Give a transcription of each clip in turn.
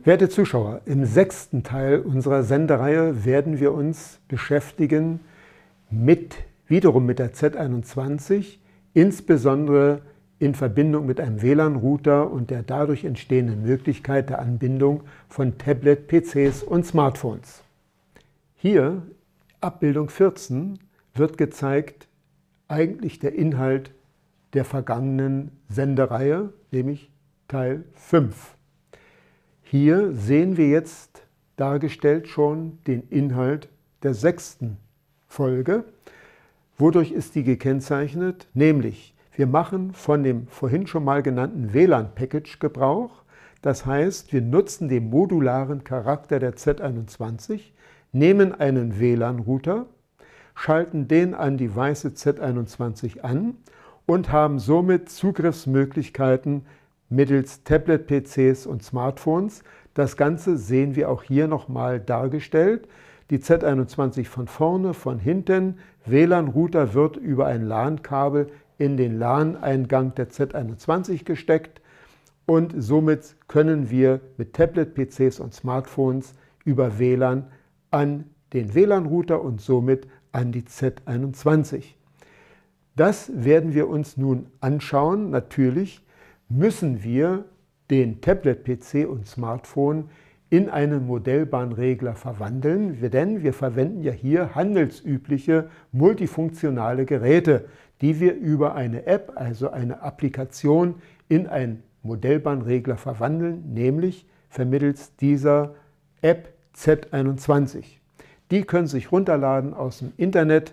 Werte Zuschauer, im 6. Teil unserer Sendereihe werden wir uns beschäftigen wiederum mit der Z21, insbesondere in Verbindung mit einem WLAN-Router und der dadurch entstehenden Möglichkeit der Anbindung von Tablet, PCs und Smartphones. Hier, Abbildung 14, wird gezeigt eigentlich der Inhalt der vergangenen Sendereihe, nämlich Teil 5. Hier sehen wir jetzt dargestellt schon den Inhalt der 6. Folge. Wodurch ist die gekennzeichnet? Nämlich, wir machen von dem vorhin schon mal genannten WLAN-Package Gebrauch. Das heißt, wir nutzen den modularen Charakter der Z21, nehmen einen WLAN-Router, schalten den an die weiße Z21 an und haben somit Zugriffsmöglichkeiten mittels Tablet-PCs und Smartphones. Das Ganze sehen wir auch hier nochmal dargestellt. Die Z21 von vorne, von hinten. WLAN-Router wird über ein LAN-Kabel in den LAN-Eingang der Z21 gesteckt und somit können wir mit Tablet-PCs und Smartphones über WLAN an den WLAN-Router und somit an die Z21. Das werden wir uns nun anschauen. Natürlich müssen wir den Tablet-PC und Smartphone in einen Modellbahnregler verwandeln, denn wir verwenden ja hier handelsübliche multifunktionale Geräte, die wir über eine App, also eine Applikation, in einen Modellbahnregler verwandeln, nämlich vermittels dieser App Z21. Die können sich runterladen aus dem Internet,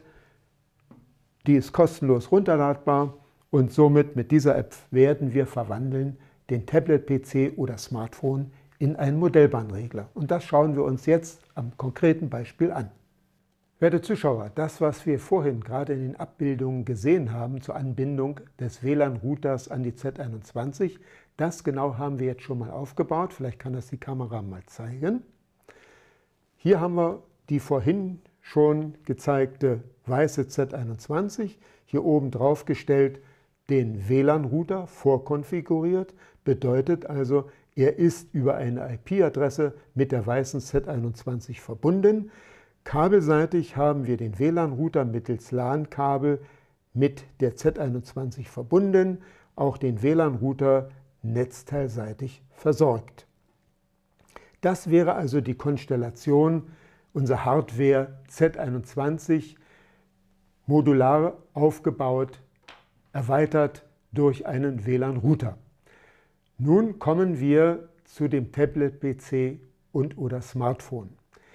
die ist kostenlos runterladbar und somit mit dieser App werden wir verwandeln den Tablet-PC oder Smartphone in einen Modellbahnregler. Und das schauen wir uns jetzt am konkreten Beispiel an. Werte Zuschauer, das, was wir vorhin gerade in den Abbildungen gesehen haben zur Anbindung des WLAN-Routers an die Z21, das genau haben wir jetzt schon mal aufgebaut. Vielleicht kann das die Kamera mal zeigen. Hier haben wir die vorhin schon gezeigte weiße Z21, hier oben drauf gestellt den WLAN-Router vorkonfiguriert, bedeutet also, er ist über eine IP-Adresse mit der weißen Z21 verbunden. Kabelseitig haben wir den WLAN-Router mittels LAN-Kabel mit der Z21 verbunden, auch den WLAN-Router netzteilseitig versorgt. Das wäre also die Konstellation unserer Hardware Z21, modular aufgebaut, erweitert durch einen WLAN-Router. Nun kommen wir zu dem Tablet-PC und/oder Smartphone.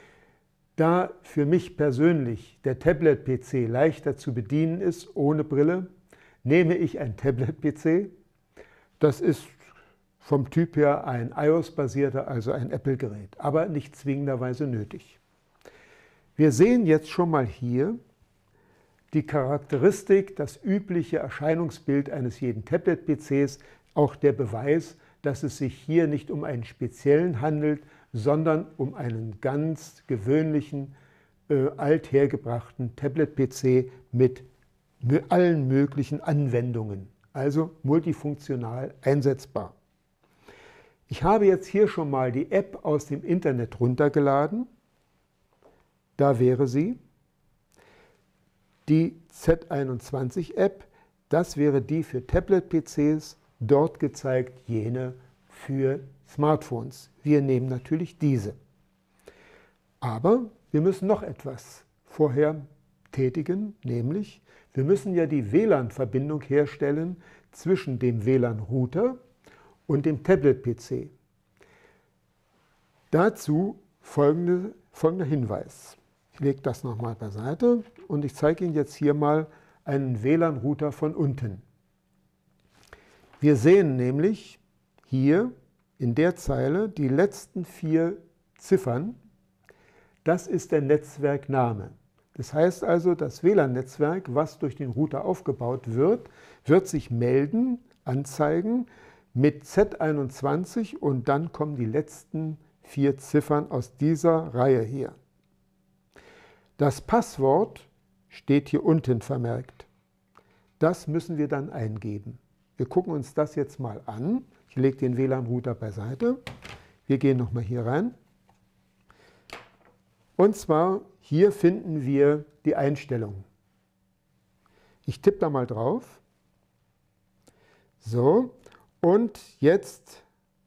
Da für mich persönlich der Tablet-PC leichter zu bedienen ist, ohne Brille, nehme ich ein Tablet-PC. Das ist vom Typ her ein iOS-basierter, also ein Apple-Gerät, aber nicht zwingenderweise nötig. Wir sehen jetzt schon mal hier die Charakteristik, das übliche Erscheinungsbild eines jeden Tablet-PCs, auch der Beweis, dass es sich hier nicht um einen speziellen handelt, sondern um einen ganz gewöhnlichen, althergebrachten Tablet-PC mit allen möglichen Anwendungen, also multifunktional einsetzbar. Ich habe jetzt hier schon mal die App aus dem Internet runtergeladen. Da wäre sie. Die Z21-App, das wäre die für Tablet-PCs, dort gezeigt jene für Smartphones. Wir nehmen natürlich diese. Aber wir müssen noch etwas vorher tätigen, nämlich wir müssen ja die WLAN-Verbindung herstellen zwischen dem WLAN-Router und dem Tablet-PC. Dazu folgender Hinweis. Ich lege das nochmal beiseite und ich zeige Ihnen jetzt hier mal einen WLAN-Router von unten. Wir sehen nämlich hier in der Zeile die letzten 4 Ziffern. Das ist der Netzwerkname. Das heißt also, das WLAN-Netzwerk, was durch den Router aufgebaut wird, wird sich melden, anzeigen mit Z21 und dann kommen die letzten 4 Ziffern aus dieser Reihe hier. Das Passwort steht hier unten vermerkt. Das müssen wir dann eingeben. Wir gucken uns das jetzt mal an. Ich lege den WLAN-Router beiseite. Wir gehen nochmal hier rein. Und zwar, hier finden wir die Einstellungen. Ich tippe da mal drauf. So, und jetzt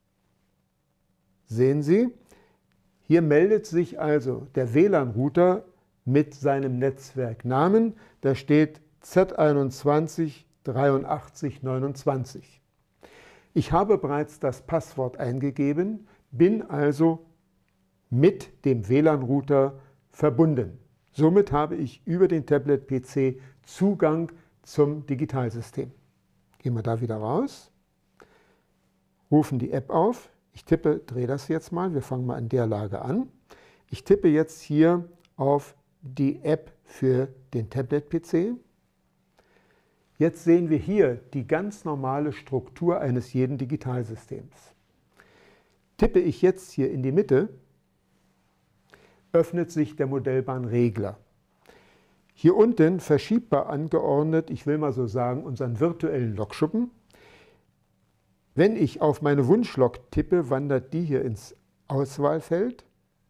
sehen Sie, hier meldet sich also der WLAN-Router mit seinem Netzwerknamen. Da steht Z21 83 29. Ich habe bereits das Passwort eingegeben, bin also mit dem WLAN-Router verbunden. Somit habe ich über den Tablet-PC Zugang zum Digitalsystem. Gehen wir da wieder raus, rufen die App auf. Ich tippe, drehe das jetzt mal, wir fangen mal an der Lage an. Ich tippe jetzt hier auf die App für den Tablet-PC. Jetzt sehen wir hier die ganz normale Struktur eines jeden Digitalsystems. Tippe ich jetzt hier in die Mitte, öffnet sich der Modellbahnregler. Hier unten verschiebbar angeordnet, ich will mal so sagen, unseren virtuellen Lokschuppen. Wenn ich auf meine Wunschlok tippe, wandert die hier ins Auswahlfeld.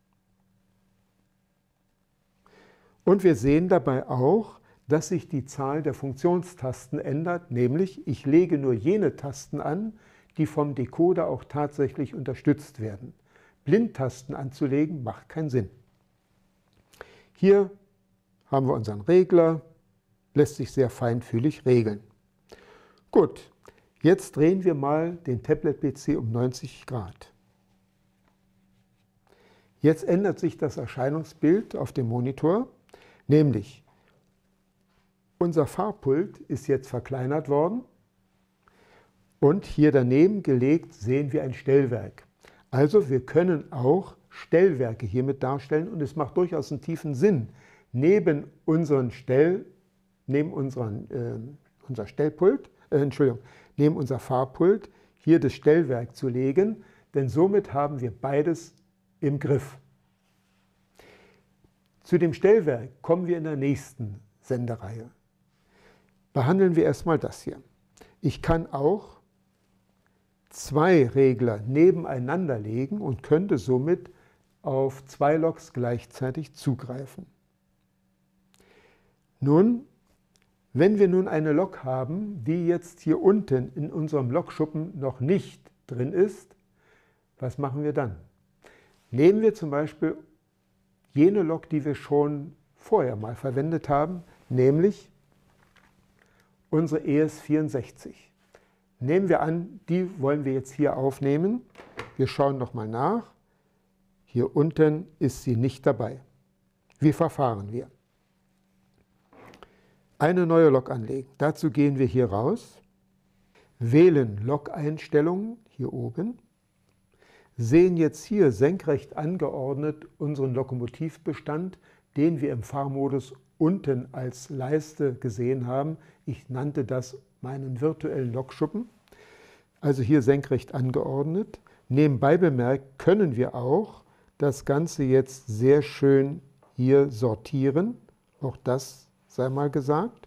Und wir sehen dabei auch, dass sich die Zahl der Funktionstasten ändert, nämlich ich lege nur jene Tasten an, die vom Decoder auch tatsächlich unterstützt werden. Blindtasten anzulegen macht keinen Sinn. Hier haben wir unseren Regler, lässt sich sehr feinfühlig regeln. Gut, jetzt drehen wir mal den Tablet-PC um 90 Grad. Jetzt ändert sich das Erscheinungsbild auf dem Monitor, nämlich unser Fahrpult ist jetzt verkleinert worden und hier daneben gelegt sehen wir ein Stellwerk. Also wir können auch Stellwerke hiermit darstellen und es macht durchaus einen tiefen Sinn, neben unser Fahrpult hier das Stellwerk zu legen, denn somit haben wir beides im Griff. Zu dem Stellwerk kommen wir in der nächsten Sendereihe. Behandeln wir erstmal das hier. Ich kann auch zwei Regler nebeneinander legen und könnte somit auf zwei Loks gleichzeitig zugreifen. Nun, wenn wir nun eine Lok haben, die jetzt hier unten in unserem Lokschuppen noch nicht drin ist, was machen wir dann? Nehmen wir zum Beispiel jene Lok, die wir schon vorher mal verwendet haben, nämlich unsere ES64. Nehmen wir an, die wollen wir jetzt hier aufnehmen. Wir schauen nochmal nach. Hier unten ist sie nicht dabei. Wie verfahren wir? Eine neue Lok anlegen. Dazu gehen wir hier raus, wählen Lok-Einstellungen hier oben, sehen jetzt hier senkrecht angeordnet unseren Lokomotivbestand, den wir im Fahrmodus unten als Leiste gesehen haben. Ich nannte das meinen virtuellen Lokschuppen. Also hier senkrecht angeordnet. Nebenbei bemerkt können wir auch das Ganze jetzt sehr schön hier sortieren. Auch das sei mal gesagt.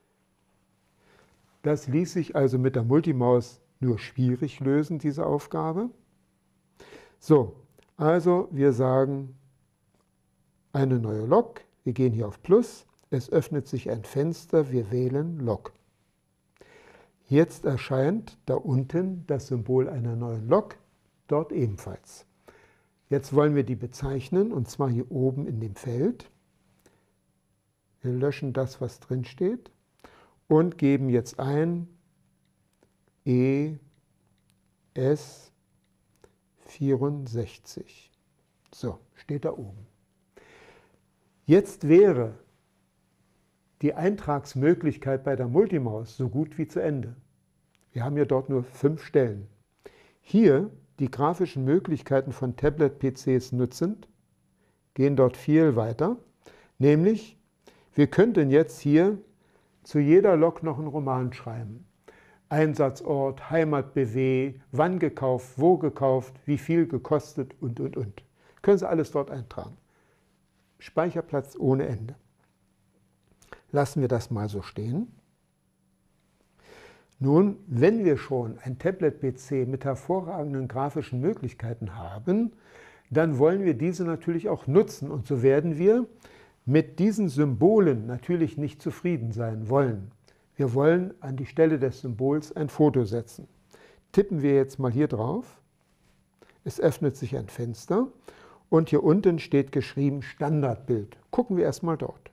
Das ließ sich also mit der Multimaus nur schwierig lösen, diese Aufgabe. So, also wir sagen eine neue Lok. Wir gehen hier auf Plus. Es öffnet sich ein Fenster. Wir wählen Lok. Jetzt erscheint da unten das Symbol einer neuen Lok, dort ebenfalls. Jetzt wollen wir die bezeichnen, und zwar hier oben in dem Feld. Wir löschen das, was drin steht, und geben jetzt ein ES64. So, steht da oben. Jetzt wäre die Eintragsmöglichkeit bei der Multimaus so gut wie zu Ende. Wir haben ja dort nur 5 Stellen. Hier die grafischen Möglichkeiten von Tablet-PCs nutzend, gehen dort viel weiter, nämlich wir könnten jetzt hier zu jeder Lok noch einen Roman schreiben. Einsatzort, Heimat-BW, wann gekauft, wo gekauft, wie viel gekostet und. Können Sie alles dort eintragen. Speicherplatz ohne Ende. Lassen wir das mal so stehen. Nun, wenn wir schon ein Tablet-PC mit hervorragenden grafischen Möglichkeiten haben, dann wollen wir diese natürlich auch nutzen. Und so werden wir mit diesen Symbolen natürlich nicht zufrieden sein wollen. Wir wollen an die Stelle des Symbols ein Foto setzen. Tippen wir jetzt mal hier drauf. Es öffnet sich ein Fenster und hier unten steht geschrieben Standardbild. Gucken wir erstmal dort.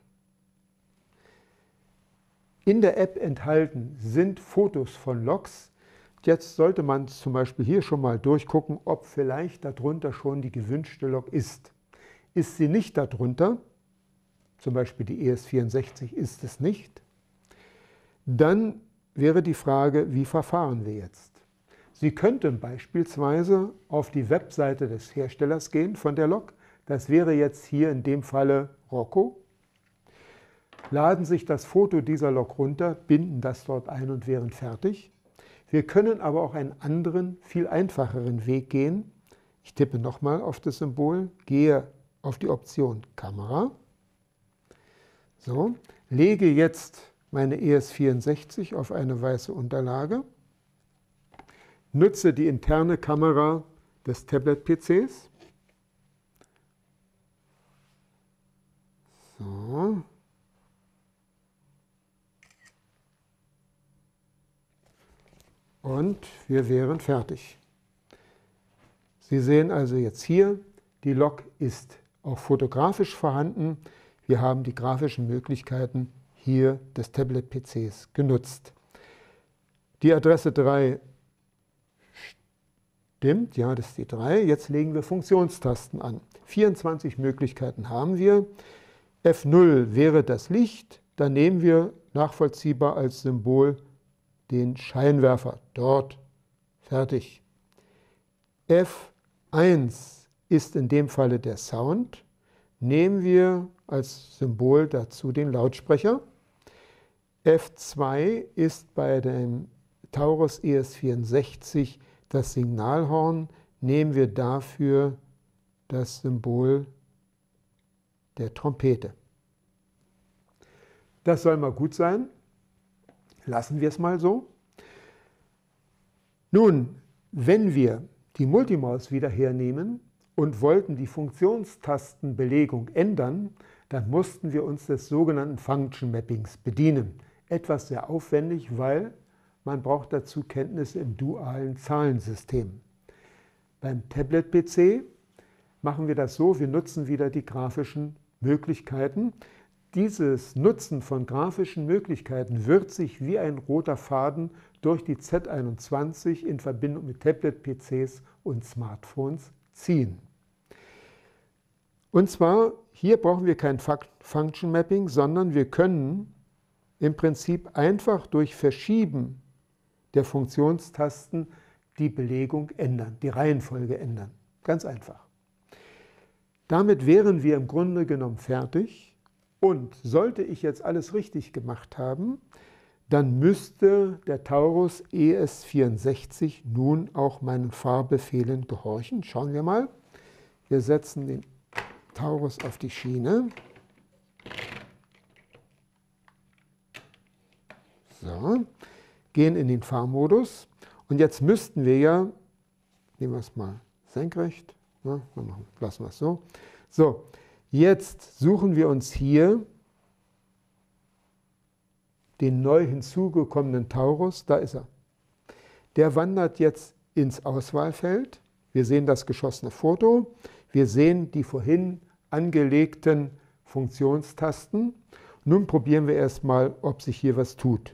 In der App enthalten sind Fotos von Loks. Jetzt sollte man zum Beispiel hier schon mal durchgucken, ob vielleicht darunter schon die gewünschte Lok ist. Ist sie nicht darunter, zum Beispiel die ES64 ist es nicht, dann wäre die Frage, wie verfahren wir jetzt? Sie könnten beispielsweise auf die Webseite des Herstellers gehen von der Lok. Das wäre jetzt hier in dem Falle Rocco. Laden sich das Foto dieser Lok runter, binden das dort ein und wären fertig. Wir können aber auch einen anderen, viel einfacheren Weg gehen. Ich tippe nochmal auf das Symbol, gehe auf die Option Kamera. So, lege jetzt meine ES64 auf eine weiße Unterlage, nutze die interne Kamera des Tablet-PCs. So. Und wir wären fertig. Sie sehen also jetzt hier, die Lok ist auch fotografisch vorhanden. Wir haben die grafischen Möglichkeiten hier des Tablet-PCs genutzt. Die Adresse 3 stimmt, ja, das ist die 3. Jetzt legen wir Funktionstasten an. 24 Möglichkeiten haben wir. F0 wäre das Licht, dann nehmen wir nachvollziehbar als Symbol den Scheinwerfer. Dort. Fertig. F1 ist in dem Falle der Sound. Nehmen wir als Symbol dazu den Lautsprecher. F2 ist bei dem Taurus ES64 das Signalhorn. Nehmen wir dafür das Symbol der Trompete. Das soll mal gut sein. Lassen wir es mal so. Nun, wenn wir die Multimaus wieder hernehmen und wollten die Funktionstastenbelegung ändern, dann mussten wir uns des sogenannten Function Mappings bedienen. Etwas sehr aufwendig, weil man braucht dazu Kenntnisse im dualen Zahlensystem. Beim Tablet-PC machen wir das so, wir nutzen wieder die grafischen Möglichkeiten. Dieses Nutzen von grafischen Möglichkeiten wird sich wie ein roter Faden durch die Z21 in Verbindung mit Tablet-PCs und Smartphones ziehen. Und zwar, hier brauchen wir kein Function Mapping, sondern wir können im Prinzip einfach durch Verschieben der Funktionstasten die Belegung ändern, die Reihenfolge ändern. Ganz einfach. Damit wären wir im Grunde genommen fertig. Und sollte ich jetzt alles richtig gemacht haben, dann müsste der Taurus ES64 nun auch meinen Fahrbefehlen gehorchen. Schauen wir mal. Wir setzen den Taurus auf die Schiene. So, gehen in den Fahrmodus. Und jetzt müssten wir ja, nehmen wir es mal senkrecht, ja, lassen wir es so. So, jetzt suchen wir uns hier den neu hinzugekommenen Taurus, da ist er. Der wandert jetzt ins Auswahlfeld. Wir sehen das geschossene Foto. Wir sehen die vorhin angelegten Funktionstasten. Nun probieren wir erstmal, ob sich hier was tut.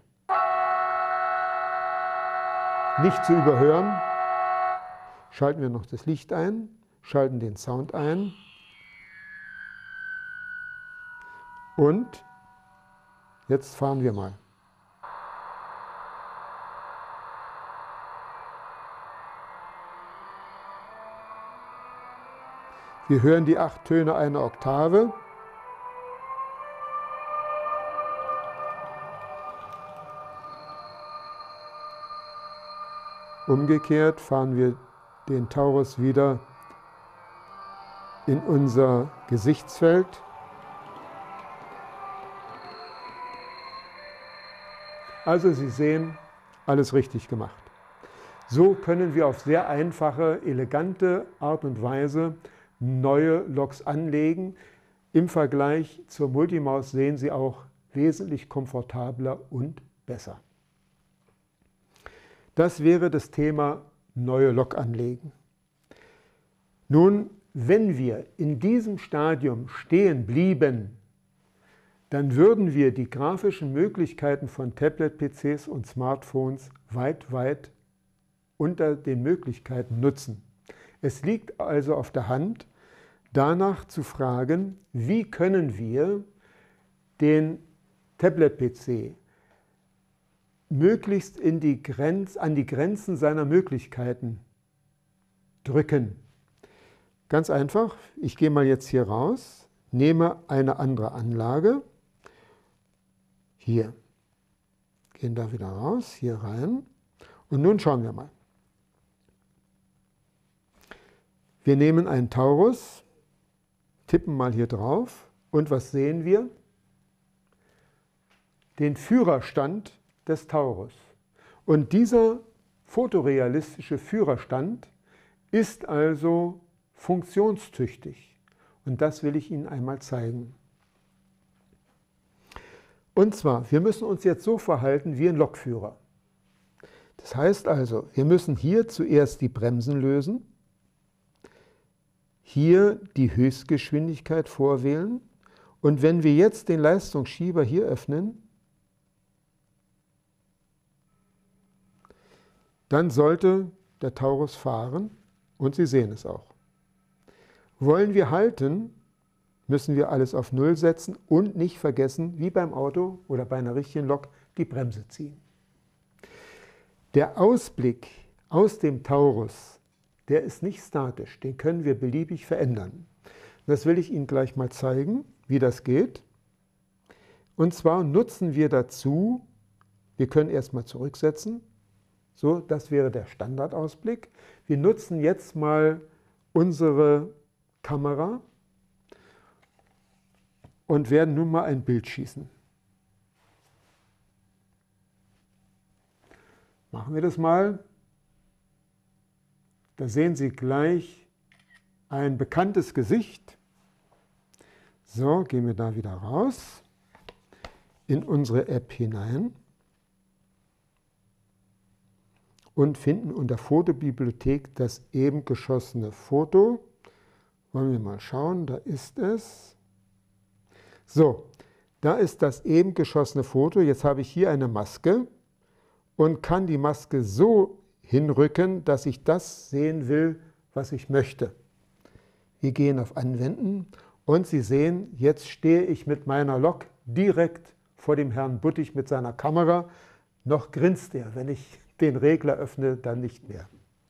Nicht zu überhören. Schalten wir noch das Licht ein, schalten den Sound ein. Und jetzt fahren wir mal. Wir hören die 8 Töne einer Oktave. Umgekehrt fahren wir den Taurus wieder in unser Gesichtsfeld. Also Sie sehen, alles richtig gemacht. So können wir auf sehr einfache, elegante Art und Weise neue Loks anlegen. Im Vergleich zur Multimaus sehen Sie auch wesentlich komfortabler und besser. Das wäre das Thema neue Lok anlegen. Nun, wenn wir in diesem Stadium stehen blieben, dann würden wir die grafischen Möglichkeiten von Tablet-PCs und Smartphones weit unter den Möglichkeiten nutzen. Es liegt also auf der Hand, danach zu fragen, wie können wir den Tablet-PC möglichst an die Grenzen seiner Möglichkeiten drücken. Ganz einfach, ich gehe mal jetzt hier raus, nehme eine andere Anlage, hier, gehen da wieder raus, hier rein und nun schauen wir mal. Wir nehmen einen Taurus, tippen mal hier drauf und was sehen wir? Den Führerstand des Taurus. Und dieser fotorealistische Führerstand ist also funktionstüchtig. Und das will ich Ihnen einmal zeigen. Und zwar, wir müssen uns jetzt so verhalten wie ein Lokführer. Das heißt also, wir müssen hier zuerst die Bremsen lösen, hier die Höchstgeschwindigkeit vorwählen und wenn wir jetzt den Leistungsschieber hier öffnen, dann sollte der Taurus fahren und Sie sehen es auch. Wollen wir halten, müssen wir alles auf Null setzen und nicht vergessen, wie beim Auto oder bei einer richtigen Lok, die Bremse ziehen. Der Ausblick aus dem Taurus, der ist nicht statisch, den können wir beliebig verändern. Das will ich Ihnen gleich mal zeigen, wie das geht. Und zwar nutzen wir dazu, wir können erstmal zurücksetzen, so, das wäre der Standardausblick. Wir nutzen jetzt mal unsere Kamera und werden nun mal ein Bild schießen. Machen wir das mal. Da sehen Sie gleich ein bekanntes Gesicht. So, gehen wir da wieder raus in unsere App hinein und finden unter Fotobibliothek das eben geschossene Foto. Wollen wir mal schauen, da ist es. So, da ist das eben geschossene Foto. Jetzt habe ich hier eine Maske und kann die Maske so hinrücken, dass ich das sehen will, was ich möchte. Wir gehen auf Anwenden und Sie sehen, jetzt stehe ich mit meiner Lok direkt vor dem Herrn Buttig mit seiner Kamera. Noch grinst er, wenn ich den Regler öffne, dann nicht mehr.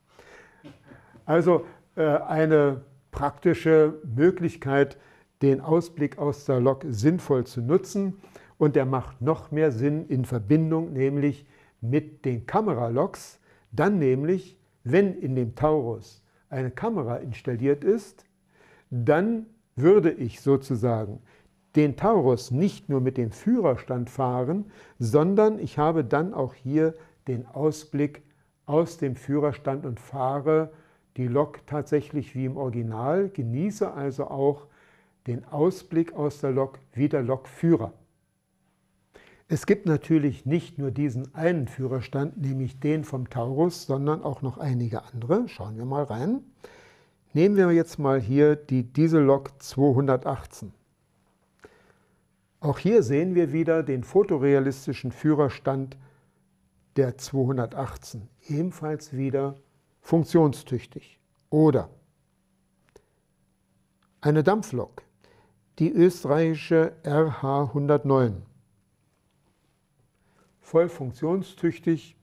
Also eine praktische Möglichkeit, den Ausblick aus der Lok sinnvoll zu nutzen. Und der macht noch mehr Sinn in Verbindung nämlich mit den Kameraloks. Dann nämlich, wenn in dem Taurus eine Kamera installiert ist, dann würde ich sozusagen den Taurus nicht nur mit dem Führerstand fahren, sondern ich habe dann auch hier den Ausblick aus dem Führerstand und fahre die Lok tatsächlich wie im Original, genieße also auch den Ausblick aus der Lok wie der Lokführer. Es gibt natürlich nicht nur diesen einen Führerstand, nämlich den vom Taurus, sondern auch noch einige andere. Schauen wir mal rein. Nehmen wir jetzt mal hier die Diesellok 218. Auch hier sehen wir wieder den fotorealistischen Führerstand der 218, ebenfalls wieder funktionstüchtig. Oder eine Dampflok, die österreichische RH 109, voll funktionstüchtig.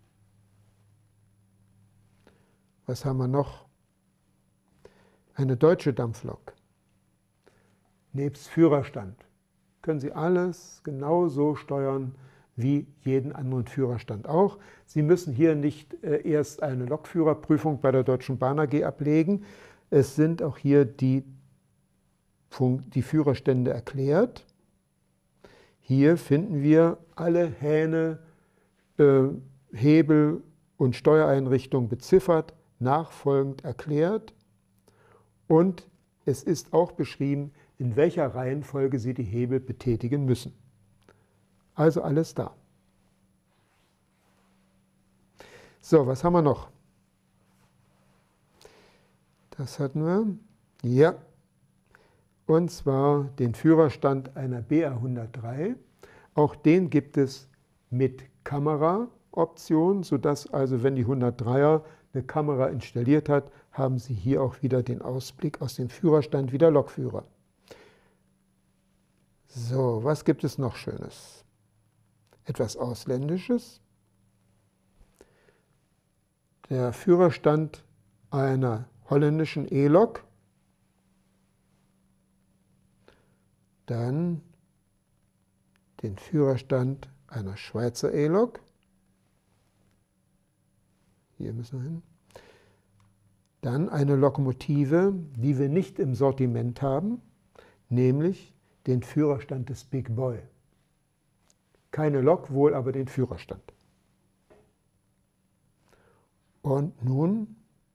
Was haben wir noch? Eine deutsche Dampflok, nebst Führerstand. Können Sie alles genauso steuern wie jeden anderen Führerstand auch. Sie müssen hier nicht erst eine Lokführerprüfung bei der Deutschen Bahn AG ablegen. Es sind auch hier die Führerstände erklärt. Hier finden wir alle Hähne Hebel und Steuereinrichtung beziffert, nachfolgend erklärt und es ist auch beschrieben, in welcher Reihenfolge Sie die Hebel betätigen müssen. Also alles da. So, was haben wir noch? Das hatten wir. Ja. Und zwar den Führerstand einer BR 103. Auch den gibt es mit Kameraoption, sodass also, wenn die 103er eine Kamera installiert hat, haben Sie hier auch wieder den Ausblick aus dem Führerstand wie der Lokführer. So, was gibt es noch Schönes? Etwas Ausländisches. Der Führerstand einer holländischen E-Lok. Dann den Führerstand einer Schweizer E-Lok. Hier müssen wir hin. Dann eine Lokomotive, die wir nicht im Sortiment haben, nämlich den Führerstand des Big Boy. Keine Lok, wohl aber den Führerstand. Und nun,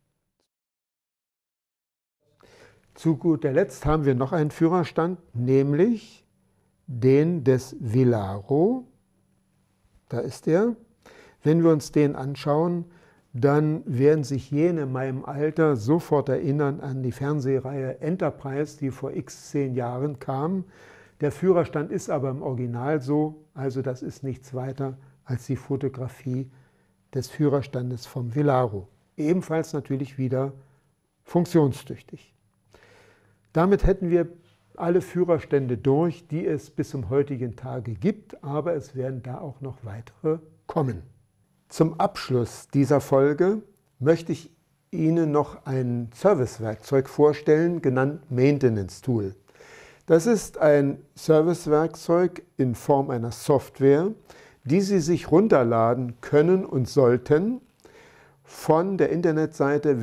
zu guter Letzt haben wir noch einen Führerstand, nämlich den des Velaro. Da ist er. Wenn wir uns den anschauen, dann werden sich jene in meinem Alter sofort erinnern an die Fernsehreihe Enterprise, die vor x 10 Jahren kam. Der Führerstand ist aber im Original so, also das ist nichts weiter als die Fotografie des Führerstandes vom Velaro. Ebenfalls natürlich wieder funktionstüchtig. Damit hätten wir alle Führerstände durch, die es bis zum heutigen Tage gibt, aber es werden da auch noch weitere kommen. Zum Abschluss dieser Folge möchte ich Ihnen noch ein Servicewerkzeug vorstellen, genannt Maintenance Tool. Das ist ein Servicewerkzeug in Form einer Software, die Sie sich runterladen können und sollten von der Internetseite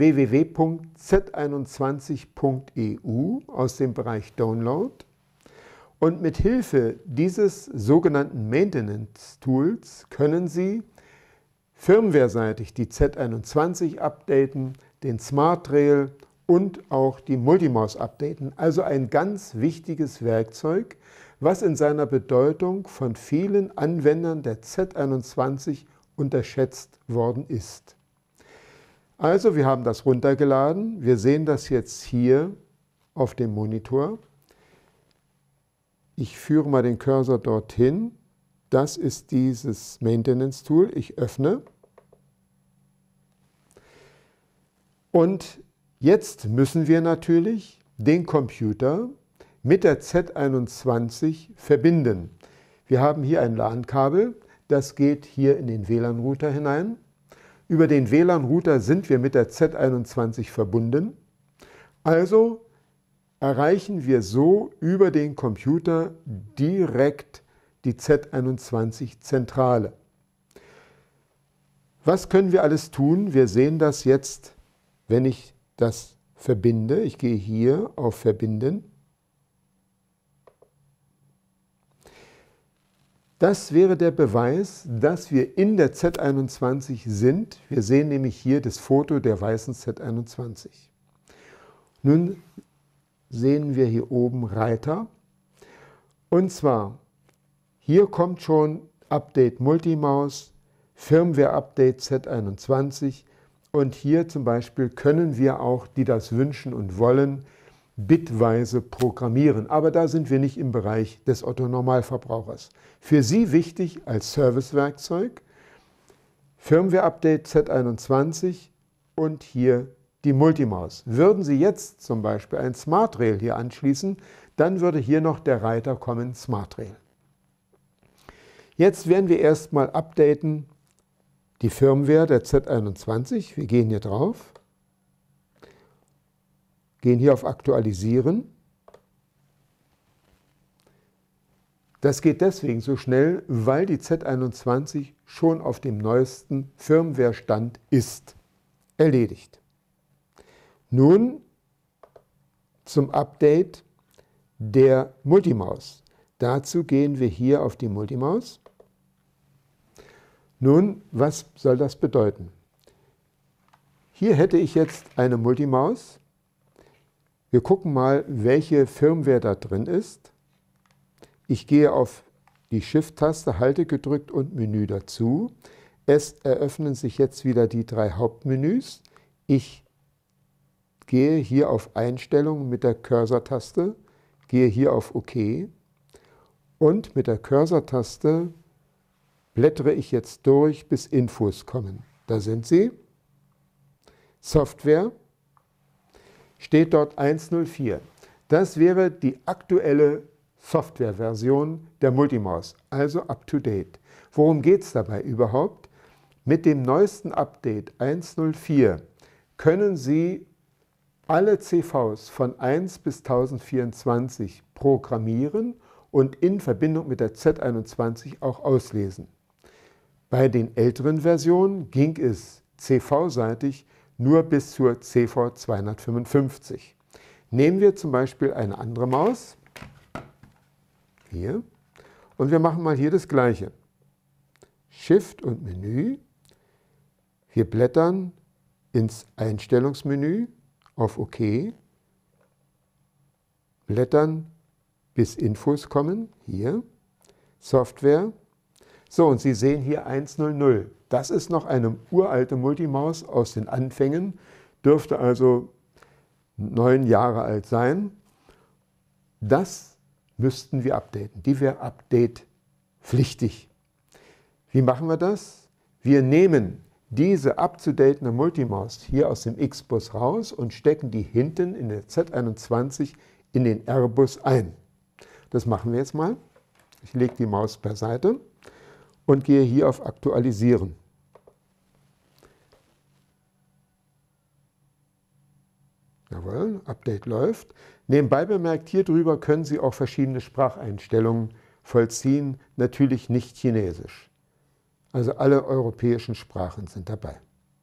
www.z21.eu aus dem Bereich Download. Und mit Hilfe dieses sogenannten Maintenance Tools können Sie firmwareseitig die Z21 updaten, den Smart Rail und auch die Multimaus updaten. Also ein ganz wichtiges Werkzeug, was in seiner Bedeutung von vielen Anwendern der Z21 unterschätzt worden ist. Also wir haben das runtergeladen, wir sehen das jetzt hier auf dem Monitor. Ich führe mal den Cursor dorthin. Das ist dieses Maintenance Tool. Ich öffne. Und jetzt müssen wir natürlich den Computer mit der Z21 verbinden. Wir haben hier ein LAN-Kabel, das geht hier in den WLAN-Router hinein. Über den WLAN-Router sind wir mit der Z21 verbunden. Also erreichen wir so über den Computer direkt die Z21-Zentrale. Was können wir alles tun? Wir sehen das jetzt, wenn ich das verbinde. Ich gehe hier auf Verbinden. Das wäre der Beweis, dass wir in der Z21 sind. Wir sehen nämlich hier das Foto der weißen Z21. Nun sehen wir hier oben Reiter. Und zwar, hier kommt schon Update Multimaus, Firmware Update Z21 und hier zum Beispiel können wir auch, die das wünschen und wollen, bitweise programmieren. Aber da sind wir nicht im Bereich des Otto-Normalverbrauchers. Für Sie wichtig als Servicewerkzeug Firmware Update Z21 und hier die Multimaus. Würden Sie jetzt zum Beispiel ein Smart Rail hier anschließen, dann würde hier noch der Reiter kommen, Smart Rail. Jetzt werden wir erstmal updaten die Firmware der Z21. Wir gehen hier drauf, gehen hier auf Aktualisieren. Das geht deswegen so schnell, weil die Z21 schon auf dem neuesten Firmware-Stand ist. Erledigt. Nun zum Update der Multimaus. Dazu gehen wir hier auf die Multimaus. Nun, was soll das bedeuten? Hier hätte ich jetzt eine Multimaus. Wir gucken mal, welche Firmware da drin ist. Ich gehe auf die Shift-Taste, halte gedrückt und Menü dazu. Es eröffnen sich jetzt wieder die 3 Hauptmenüs. Ich gehe hier auf Einstellungen mit der Cursor-Taste, gehe hier auf OK und mit der Cursor-Taste blättere ich jetzt durch, bis Infos kommen. Da sind sie. Software. Steht dort 1.04. Das wäre die aktuelle Softwareversion der Multimaus, also up-to-date. Worum geht es dabei überhaupt? Mit dem neuesten Update 1.04 können Sie alle CVs von 1 bis 1024 programmieren und in Verbindung mit der Z21 auch auslesen. Bei den älteren Versionen ging es CV-seitig nur bis zur CV 255. Nehmen wir zum Beispiel eine andere Maus, hier, und wir machen mal hier das Gleiche. Shift und Menü, wir blättern ins Einstellungsmenü auf OK, blättern bis Infos kommen, hier, Software. So, und Sie sehen hier 1.00. Das ist noch eine uralte Multimaus aus den Anfängen, dürfte also 9 Jahre alt sein. Das müssten wir updaten. Die wäre update-pflichtig. Wie machen wir das? Wir nehmen diese up-to-datende Multimaus hier aus dem X-Bus raus und stecken die hinten in der Z21 in den R-Bus ein. Das machen wir jetzt mal. Ich lege die Maus beiseite und gehe hier auf Aktualisieren. Jawohl, Update läuft. Nebenbei bemerkt, hier drüber können Sie auch verschiedene Spracheinstellungen vollziehen, natürlich nicht Chinesisch. Also alle europäischen Sprachen sind dabei.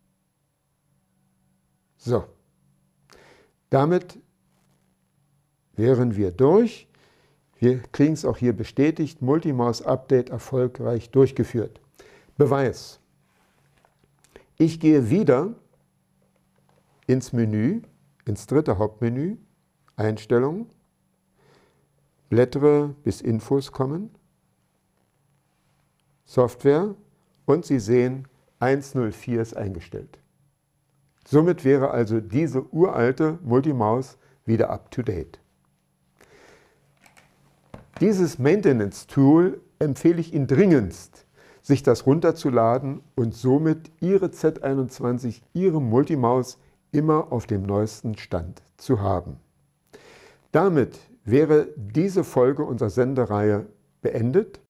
So, damit wären wir durch. Wir kriegen es auch hier bestätigt, Multimaus-Update erfolgreich durchgeführt. Beweis. Ich gehe wieder ins Menü, ins dritte Hauptmenü, Einstellungen, blättere bis Infos kommen, Software und Sie sehen, 1.04 ist eingestellt. Somit wäre also diese uralte Multimaus wieder up to date. Dieses Maintenance-Tool empfehle ich Ihnen dringendst, sich das runterzuladen und somit Ihre Z21, Ihre Multimaus immer auf dem neuesten Stand zu haben. Damit wäre diese Folge unserer Sendereihe beendet.